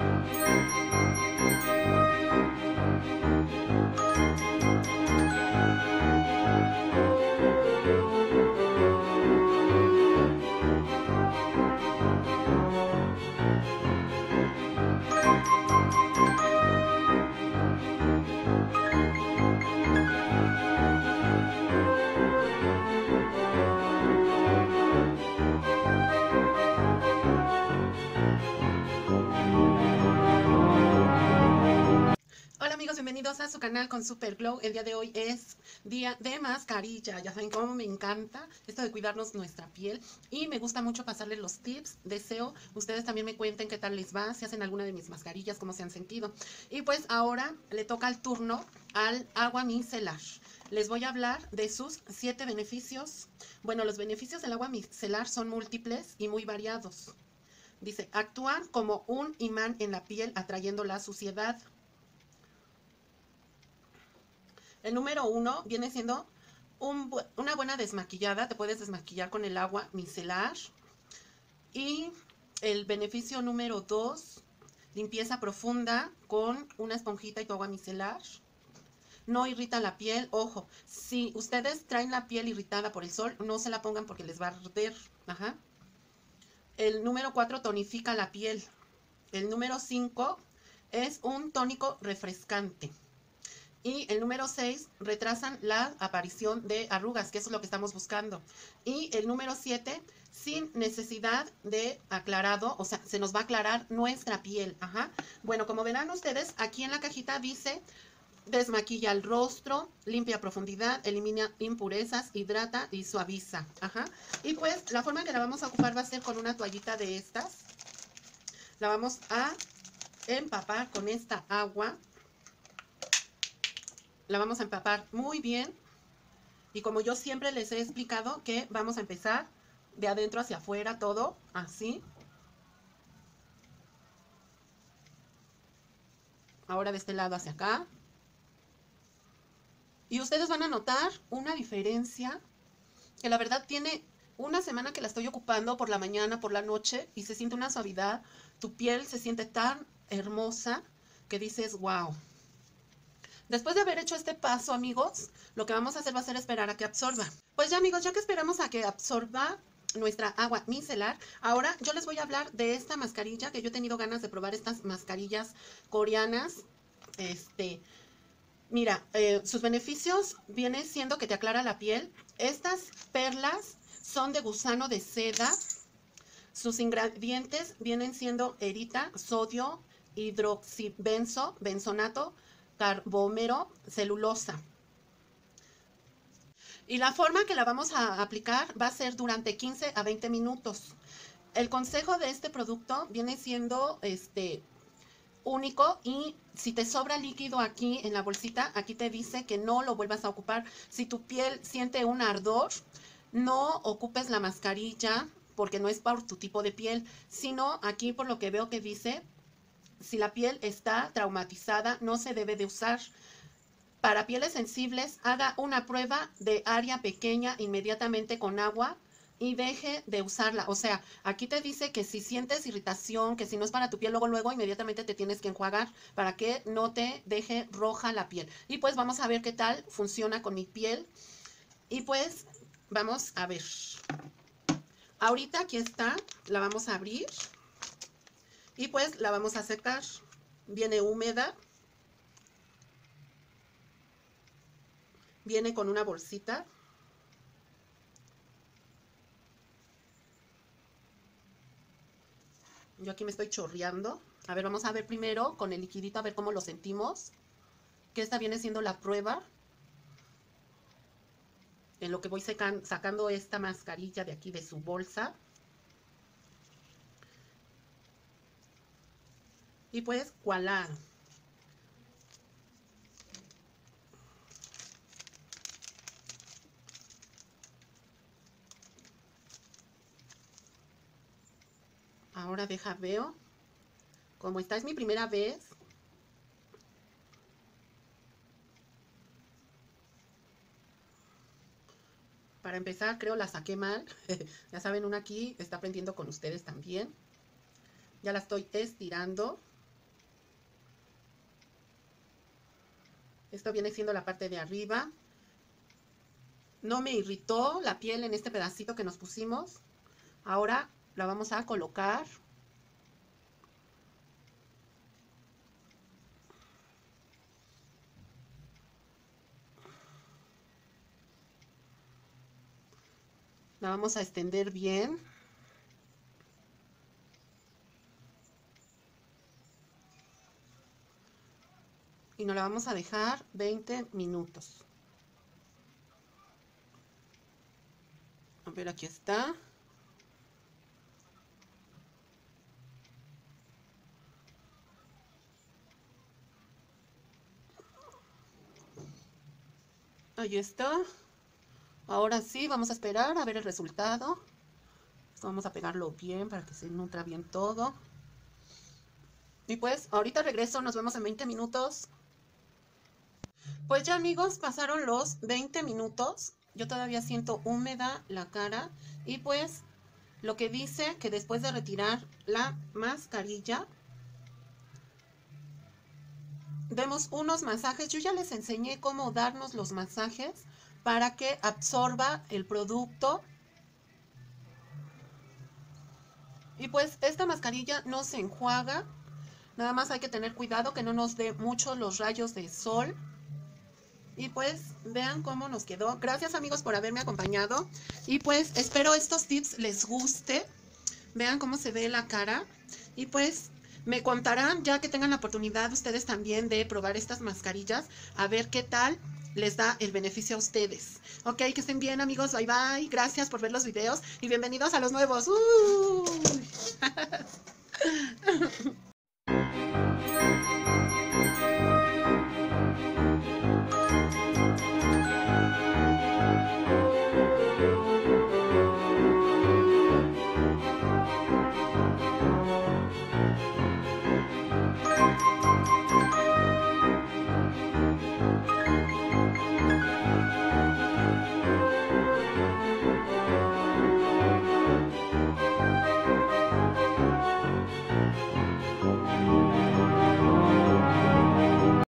Bienvenidos a su canal con Super Glow. El día de hoy es día de mascarilla. Ya saben cómo me encanta esto de cuidarnos nuestra piel y me gusta mucho pasarles los tips. Deseo ustedes también me cuenten qué tal les va, si hacen alguna de mis mascarillas, cómo se han sentido. Y pues ahora le toca el turno al agua micelar. Les voy a hablar de sus 7 beneficios. Bueno, los beneficios del agua micelar son múltiples y muy variados. Dice, actúa como un imán en la piel atrayendo la suciedad. El número 1 viene siendo una buena desmaquillada. Te puedes desmaquillar con el agua micelar. Y el beneficio número 2, limpieza profunda con una esponjita y tu agua micelar. No irrita la piel. Ojo, si ustedes traen la piel irritada por el sol, no se la pongan porque les va a arder. Ajá. El número 4, tonifica la piel. El número 5 es un tónico refrescante. Y el número 6, retrasan la aparición de arrugas, que eso es lo que estamos buscando. Y el número 7, sin necesidad de aclarado, o sea, se nos va a aclarar nuestra piel. Ajá. Bueno, como verán ustedes, aquí en la cajita dice, desmaquilla el rostro, limpia a profundidad, elimina impurezas, hidrata y suaviza. Ajá. Y pues la forma que la vamos a ocupar va a ser con una toallita de estas. La vamos a empapar con esta agua. La vamos a empapar muy bien y como yo siempre les he explicado que vamos a empezar de adentro hacia afuera, todo así. Ahora de este lado hacia acá. Y ustedes van a notar una diferencia que la verdad tiene una semana que la estoy ocupando por la mañana, por la noche y se siente una suavidad. Tu piel se siente tan hermosa que dices, wow. Después de haber hecho este paso, amigos, lo que vamos a hacer va a ser esperar a que absorba. Pues ya, amigos, ya que esperamos a que absorba nuestra agua micelar, ahora yo les voy a hablar de esta mascarilla, que yo he tenido ganas de probar estas mascarillas coreanas. Mira, sus beneficios vienen siendo que te aclara la piel. Estas perlas son de gusano de seda. Sus ingredientes vienen siendo erita, sodio, hidroxibenzo, benzonato, carbómero, celulosa. Y la forma que la vamos a aplicar va a ser durante 15 a 20 minutos. El consejo de este producto viene siendo único y si te sobra líquido aquí en la bolsita, aquí te dice que no lo vuelvas a ocupar. Si tu piel siente un ardor, no ocupes la mascarilla porque no es por tu tipo de piel, sino aquí por lo que veo que dice, si la piel está traumatizada, no se debe de usar. Para pieles sensibles, haga una prueba de área pequeña inmediatamente con agua y deje de usarla. O sea, aquí te dice que si sientes irritación, que si no es para tu piel, luego inmediatamente te tienes que enjuagar para que no te deje roja la piel. Y pues vamos a ver qué tal funciona con mi piel. Y pues vamos a ver. Ahorita aquí está, la vamos a abrir. Y pues la vamos a secar. Viene húmeda. Viene con una bolsita. Yo aquí me estoy chorreando. A ver, vamos a ver primero con el liquidito a ver cómo lo sentimos. Que esta viene siendo la prueba. En lo que voy sacando esta mascarilla de aquí de su bolsa. Y pues, voilà. Ahora veo como esta es mi primera vez. Para empezar, creo la saqué mal. Ya saben, una aquí está aprendiendo con ustedes también. Ya la estoy estirando. Esto viene siendo la parte de arriba. No me irritó la piel en este pedacito que nos pusimos. Ahora la vamos a colocar. La vamos a extender bien. Y nos la vamos a dejar 20 minutos. A ver, aquí está. Ahí está. Ahora sí, vamos a esperar a ver el resultado. Esto vamos a pegarlo bien para que se nutra bien todo. Y pues, ahorita regreso, nos vemos en 20 minutos. Pues ya, amigos, pasaron los 20 minutos. Yo todavía siento húmeda la cara. Y pues, lo que dice que después de retirar la mascarilla, demos unos masajes. Yo ya les enseñé cómo darnos los masajes para que absorba el producto. Y pues esta mascarilla no se enjuaga. Nada más hay que tener cuidado que no nos dé mucho los rayos de sol. Y pues vean cómo nos quedó. Gracias, amigos, por haberme acompañado. Y pues espero estos tips les guste. Vean cómo se ve la cara. Y pues me contarán ya que tengan la oportunidad ustedes también de probar estas mascarillas. A ver qué tal les da el beneficio a ustedes. Ok, que estén bien, amigos. Bye, bye. Gracias por ver los videos. Y bienvenidos a los nuevos.